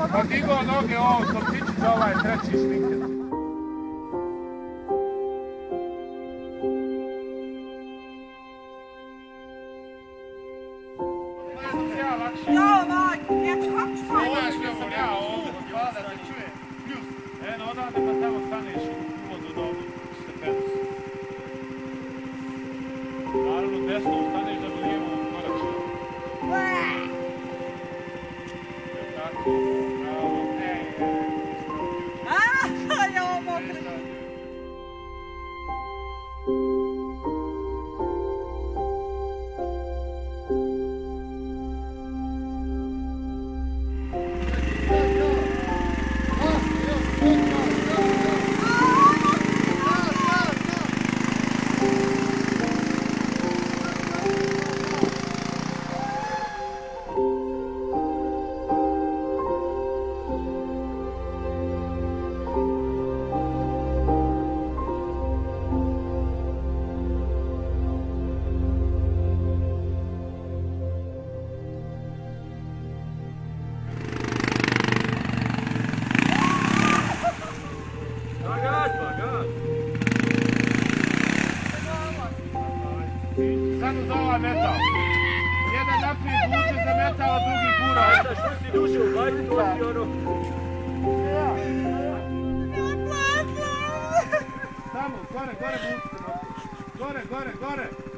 Pa digo noge ovo, topići za ovaj treći šminker. Ja, majko, dječe, kako ću sam? Ovo što sam ja ovdje, hvala da se čuje. Pljus. Eno, odavde pa tamo staneš u uvodu do stepenicu. Naravno, desno staneš da bi lijevo koračio. Tako, bravo. Ja, ovo mokre. Sad uz ovaj metal. Jedan naprijed vuče za metal, a drugi gura. Što si duže ubajti, to ti ono... Tamo, gore vučite. Gore.